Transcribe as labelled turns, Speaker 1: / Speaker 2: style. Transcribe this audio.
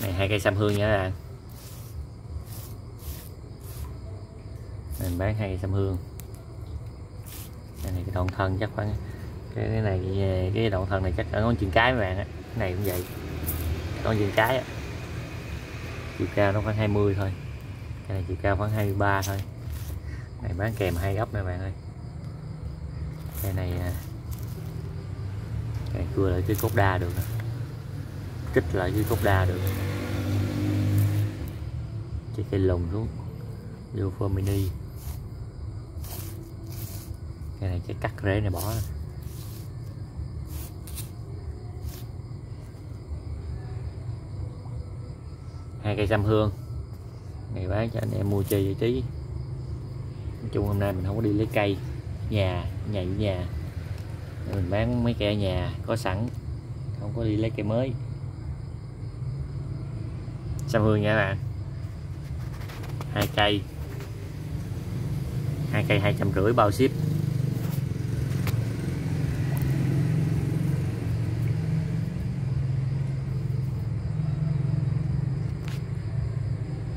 Speaker 1: Này 2 cây sâm hương nha các bạn. Mình bán 2 cây sâm hương. Cái này cái đoạn thân chắc khoảng cái này, cái đoạn thân này chắc ở ngón chân cái các bạn á. Cái này cũng vậy, ngón chân cái á. Chiều cao nó khoảng 20 thôi. Cái này chiều cao khoảng 23 thôi. Này bán kèm 2 gốc nè bạn ơi. Cái này cưa lại cái cốt đa được, kích lại cái cốt đa được. Chỉ cây lùng xuống vô mini. Cái này chắc cắt rễ này bỏ rồi. Hai cây sâm hương này bán cho anh em mua chơi giải trí. Nói chung hôm nay mình không có đi lấy cây nhà với nhà, mình bán mấy cây ở nhà có sẵn, không có đi lấy cây mới. Sâm hương nha các bạn. 2 cây 250 bao ship.